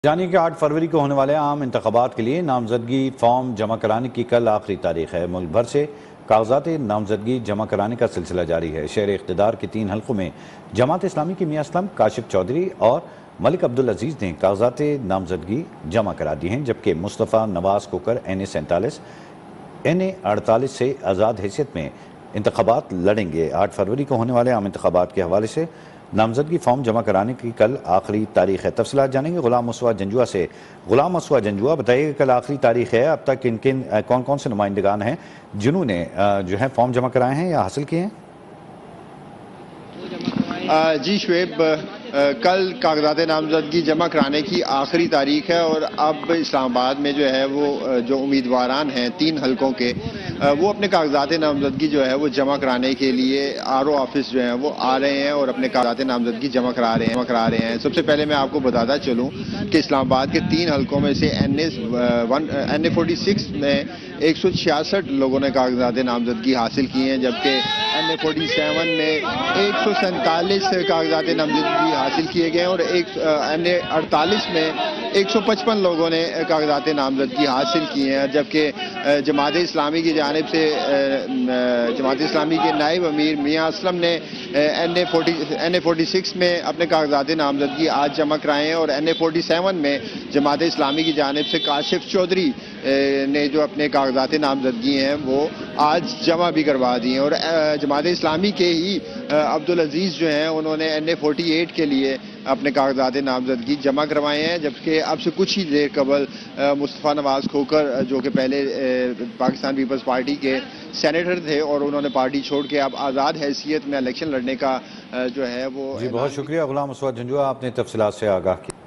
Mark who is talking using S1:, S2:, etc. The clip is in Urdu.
S1: جانیے کہ 8 فروری کو ہونے والے عام انتخابات کے لیے نامزدگی فارم جمع کرانے کی کل آخری تاریخ ہے۔ ملک بھر سے کاغذات نامزدگی جمع کرانے کا سلسلہ جاری ہے۔ شہر اقتدار کے 3 حلقوں میں جماعت اسلامی کے میاں اسلم، کاشف چودھری اور ملک عبدالعزیز نے کاغذات نامزدگی جمع کرا دی ہیں، جبکہ مصطفیٰ نواز کھوکر NA47 NA48 سے آزاد حیثیت میں انتخابات لڑیں گے۔ 8 فروری کو ہونے والے عام انتخابات کے حوالے سے نامزدگی فارم جمع کرانے کی کل آخری تاریخ ہے۔ تفصیلات جانیں گے غلام مسوا جنجوعہ سے۔ غلام مسوا جنجوعہ، بتائیے کہ کل آخری تاریخ ہے، اب تک کون سے نمائندگان ہیں جنہوں نے فارم جمع کرائے ہیں یا حاصل کیے ہیں؟
S2: جی شعیب، کل کاغذات نامزدگی جمع کرانے کی آخری تاریخ ہے اور اب اسلام آباد میں جو امیدواران ہیں 3 حلقوں کے، وہ اپنے کاغذات نامزدگی وہ جمع کرانے کے لیے RO آفس وہ آ رہے ہیں اور اپنے کاغذات نامزدگی جمع کرا رہے ہیں۔ سب سے پہلے میں آپ کو بتاتا چلوں کہ اسلام آباد کے 3 حلقوں میں سے NA46 میں 166 لوگوں نے کاغذات نامزدگی حاصل کی ہیں، جبکہ NA47 میں 147 کاغذات نامزدگی حاصل کیے گئے اور NA48 میں 155 لوگوں نے کاغذات نامزدگی حاصل کی ہیں، جبکہ جماعت اسلامی کی جانب سے جماعت اسلامی کے نائب امیر میاں اسلم نے NA46 میں اپنے کاغذات نامزدگی آج جمع کرائے ہیں اور NA47 میں جماعت اسلامی کی جانب سے کاشف چودھری نے جو اپنے کاغذات نامزدگی ہیں وہ آج جمع بھی کروا دی ہیں، اور جماعت اسلامی کے ہی عبدالعزیز انہوں نے NA48 کے لیے اپنے کاغذات نامزدگی جمع کروائے ہیں، جبکہ اب سے کچھ ہی دیر قبل مصطفیٰ نواز کھوکر جو کہ پہلے پاکستان پیپلز پارٹی کے سینیٹر تھے اور انہوں نے پارٹی چھوڑ کے اب آزاد حیثیت میں الیکشن لڑنے کا وہ
S1: جی بہت شکریہ غلام مسوا جنجوعہ، آپ نے تفصیلات سے آگاہ کیا۔